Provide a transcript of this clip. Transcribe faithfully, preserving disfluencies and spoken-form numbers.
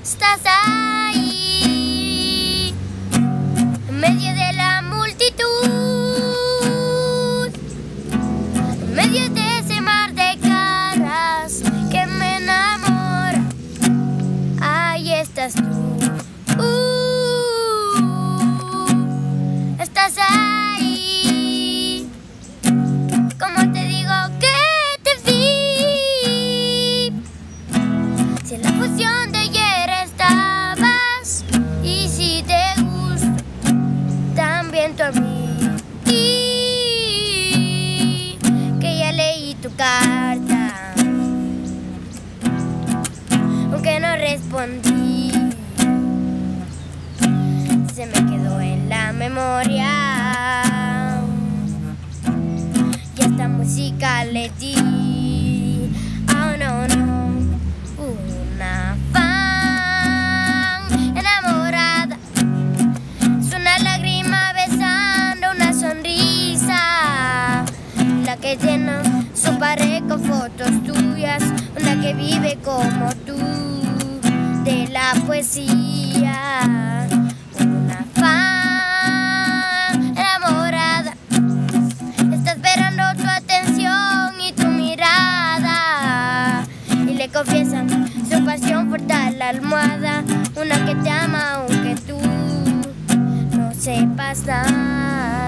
Estás ahí, en medio de la multitud, en medio de ese mar de caras que me enamora. Ahí estás tú, uh, estás ahí. Como te digo que te vi, si en la fusión de ayer estabas, y si te gusta también tú a mí, y que ya leí tu carta, aunque no respondí, se me quedó en la memoria. Y esta música le di, oh no, no, una fan enamorada. Es una lágrima besando una sonrisa, la que llena su pared con fotos tuyas, una que vive como tú de la poesía. Una fan enamorada está esperando tu atención y tu mirada, y le confiesan su pasión por tal almohada, una que te ama aunque tú no sepas nada.